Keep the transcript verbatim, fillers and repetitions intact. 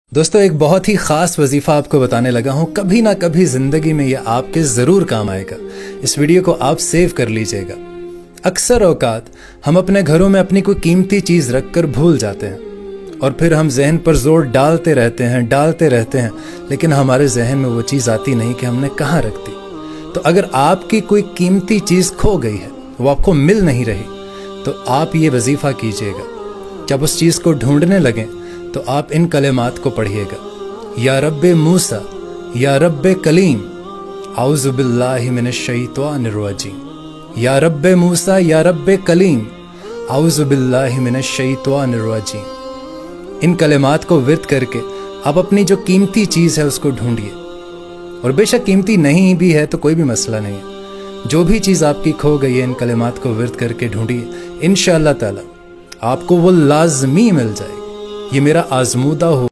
दोस्तों एक बहुत ही ख़ास वजीफ़ा आपको बताने लगा हूँ, कभी ना कभी ज़िंदगी में ये आपके ज़रूर काम आएगा। इस वीडियो को आप सेव कर लीजिएगा। अक्सर औकात हम अपने घरों में अपनी कोई कीमती चीज़ रख कर भूल जाते हैं और फिर हम जहन पर ज़ोर डालते रहते हैं डालते रहते हैं लेकिन हमारे जहन में वो चीज़ आती नहीं कि हमने कहाँ रख दी। तो अगर आपकी कोई कीमती चीज़ खो गई है, वो आपको मिल नहीं रही, तो आप ये वजीफ़ा कीजिएगा। जब उस चीज़ को ढूंढने लगें तो आप इन कलिमात को पढ़िएगा। या रब्बे मूसा या रब्बे कलीम औज़ु बिल्लाहि मिनश शैतानिर रजीम। या रब्बे मूसा या रब्बे कलीम औज़ु बिल्लाहि मिनश शैतानिर रजीम। इन कलिमात को विर्द करके आप अपनी जो कीमती चीज़ है उसको ढूंढिए, और बेशक कीमती नहीं भी है तो कोई भी मसला नहीं है। जो भी चीज़ आपकी खो गई है, इन कलिमात को विर्द करके ढूंढिए, इंशाअल्लाह ताला आपको वो लाज़मी मिल जाएगी। ये मेरा आज़मूदा हो